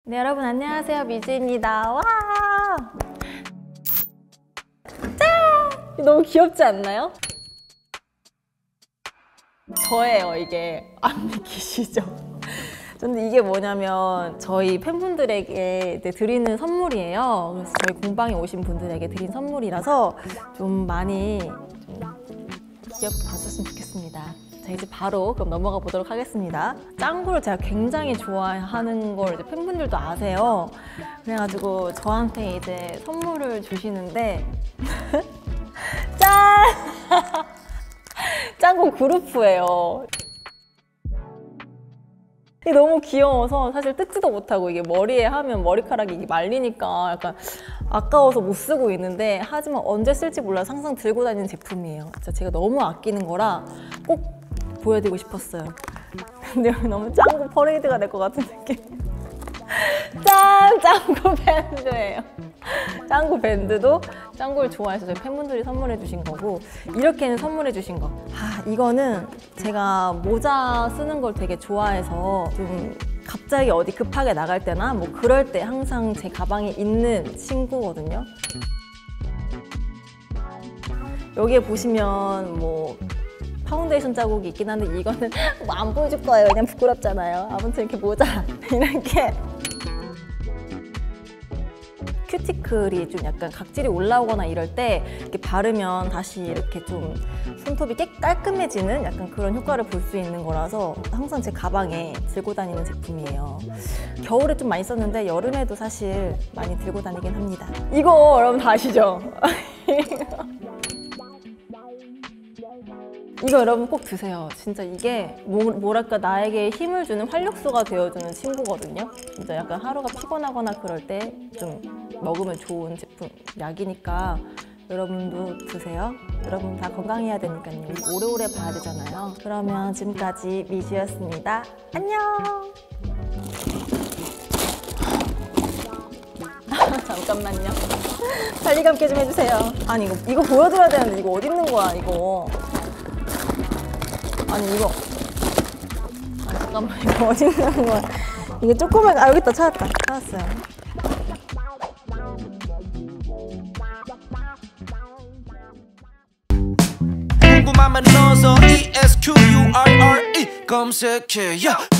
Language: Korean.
네, 여러분 안녕하세요. 미즈입니다. 와! 짠! 너무 귀엽지 않나요? 저예요, 이게. 안 믿기시죠? 근데 이게 뭐냐면 저희 팬분들에게 드리는 선물이에요. 그래서 저희 공방에 오신 분들에게 드린 선물이라서 좀 많이 기억 봐주셨으면 좋겠습니다. 자, 이제 바로 그럼 넘어가 보도록 하겠습니다. 짱구를 제가 굉장히 좋아하는 걸 이제 팬분들도 아세요. 그래가지고 저한테 이제 선물을 주시는데 짠! 짱구 그루프예요. 이게 너무 귀여워서 사실 뜯지도 못하고 이게 머리에 하면 머리카락이 말리니까 약간 아까워서 못 쓰고 있는데 하지만 언제 쓸지 몰라서 항상 들고 다니는 제품이에요. 제가 너무 아끼는 거라 꼭 보여드리고 싶었어요. 근데 너무 짱구 퍼레이드가 될 것 같은 느낌. 짠! 짱구 밴드예요. 짱구 밴드도 짱구를 좋아해서 저희 팬분들이 선물해 주신 거고, 이렇게는 선물해 주신 거. 이거는 제가 모자 쓰는 걸 되게 좋아해서 좀 갑자기 어디 급하게 나갈 때나 뭐 그럴 때 항상 제 가방에 있는 친구거든요. 여기에 보시면 뭐 파운데이션 자국이 있긴 한데 이거는 뭐 안 보여줄 거예요. 그냥 부끄럽잖아요. 아무튼 이렇게 모자 이렇게 큐티클이 좀 약간 각질이 올라오거나 이럴 때 이렇게 바르면 다시 이렇게 좀 손톱이 깔끔해지는 약간 그런 효과를 볼 수 있는 거라서 항상 제 가방에 들고 다니는 제품이에요. 겨울에 좀 많이 썼는데 여름에도 사실 많이 들고 다니긴 합니다. 이거 여러분 다 아시죠? 이거 여러분 꼭 드세요. 진짜 이게 뭐랄까 나에게 힘을 주는 활력소가 되어주는 친구거든요. 진짜 약간 하루가 피곤하거나 그럴 때 좀 먹으면 좋은 제품, 약이니까 여러분도 드세요. 여러분 다 건강해야 되니까요. 오래오래 봐야 되잖아요. 그러면 지금까지 미즈였습니다. 안녕! 잠깐만요. 빨리 감기 좀 해주세요. 아니 이거 보여드려야 되는데 이거 어디 있는 거야 이거. 아니 이거 잠깐만 이거 어디 있는 거야. 이게 조그만 여기 있다. 찾았어요. 궁금하면 넣어서 ESQURRE 검색해